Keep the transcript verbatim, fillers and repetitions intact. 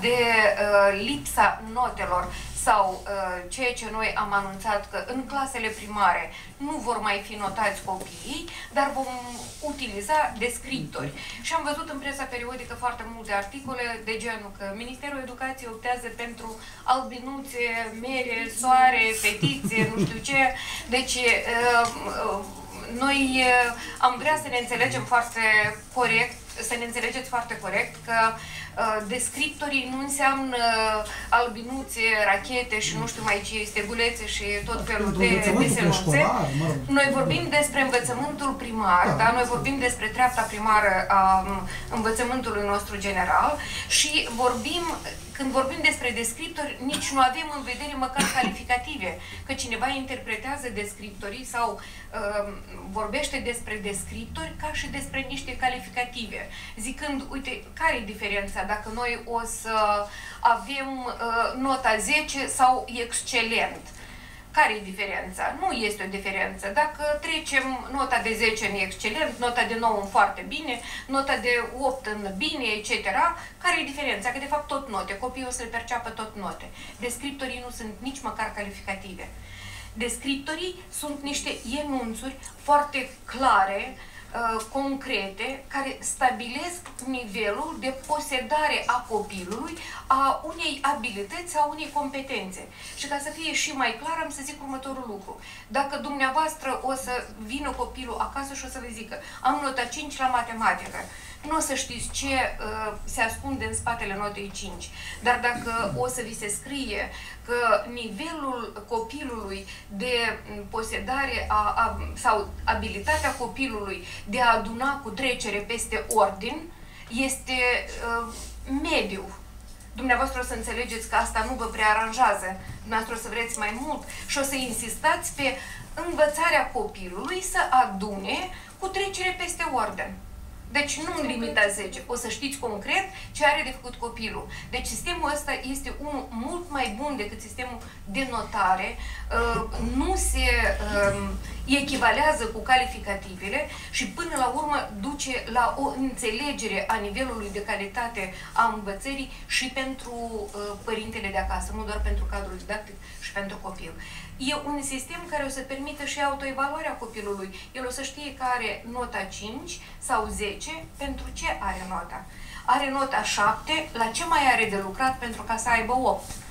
de uh, lipsa notelor sau uh, ceea ce noi am anunțat că în clasele primare nu vor mai fi notați copiii, dar vom utiliza descriptori. Și am văzut în presa periodică foarte multe articole de genul că Ministerul Educației optează pentru albinuțe, mere, soare, fetițe, nu știu ce. Deci uh, uh, noi uh, am vrea să ne înțelegem foarte corect, să ne înțelegeți foarte corect că uh, descriptorii nu înseamnă albinuțe, rachete și nu știu mai ce, stegulețe și tot felul de desenuțe. Noi vorbim despre învățământul primar, da. Da? Noi vorbim despre treapta primară a învățământului nostru general și vorbim, când vorbim despre descriptori, nici nu avem în vedere măcar calificative, că cineva interpretează descriptorii sau uh, vorbește despre descriptori ca și despre niște calificative, zicând, uite, care e diferența dacă noi o să avem uh, nota zece sau excelent? Care e diferența? Nu este o diferență. Dacă trecem nota de zece în excelent, nota de nouă în foarte bine, nota de opt în bine, et cetera, care e diferența? Că de fapt tot note. Copiii o să le perceapă tot note. Descriptorii nu sunt nici măcar calificative. Descriptorii sunt niște enunțuri foarte clare, concrete, care stabilesc nivelul de posedare a copilului a unei abilități, a unei competențe. Și ca să fie și mai clar, am să zic următorul lucru. Dacă dumneavoastră o să vină copilul acasă și o să vă zică am nota cinci la matematică, nu o să știți ce uh, se ascunde în spatele notei cinci. Dar dacă o să vi se scrie că nivelul copilului de posedare a, a, sau abilitatea copilului de a aduna cu trecere peste ordin este uh, mediu, dumneavoastră o să înțelegeți că asta nu vă prea aranjează, dumneavoastră o să vreți mai mult și o să insistați pe învățarea copilului să adune cu trecere peste ordin. Deci nu în limita zece. O să știți concret ce are de făcut copilul. Deci sistemul ăsta este unul mult mai bun decât sistemul de notare. Nu se echivalează cu calificativele și până la urmă duce la o înțelegere a nivelului de calitate a învățării și pentru părintele de acasă, nu doar pentru cadrul didactic și pentru copil. E un sistem care o să permită și autoevaluarea copilului. El o să știe că are nota cinci sau zece, pentru ce are nota. Are nota șapte, la ce mai are de lucrat pentru ca să aibă opt.